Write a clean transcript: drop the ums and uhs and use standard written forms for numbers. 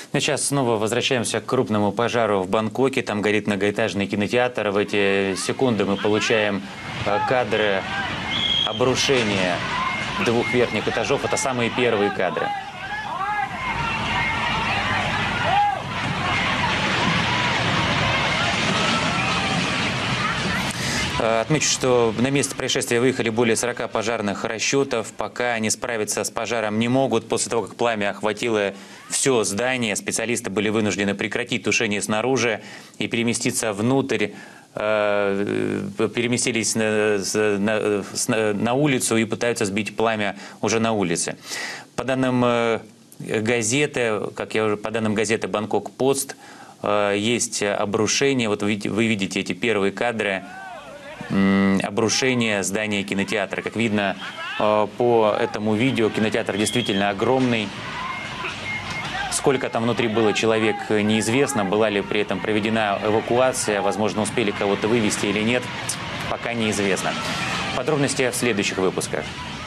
Сейчас снова возвращаемся к крупному пожару в Бангкоке. Там горит многоэтажный кинотеатр. В эти секунды мы получаем кадры обрушения двух верхних этажов. Это самые первые кадры. Отмечу, что на место происшествия выехали более 40 пожарных расчетов. Пока они справиться с пожаром не могут. После того, как пламя охватило все здание, специалисты были вынуждены прекратить тушение снаружи и переместиться внутрь. Переместились на улицу и пытаются сбить пламя уже на улице. По данным газеты, по данным газеты «Бангкок-Пост», есть обрушение. Вот вы видите эти первые кадры. Обрушение здания кинотеатра. Как видно по этому видео, кинотеатр действительно огромный. Сколько там внутри было человек, неизвестно. Была ли при этом проведена эвакуация, возможно, успели кого-то вывести или нет, пока неизвестно. Подробности в следующих выпусках.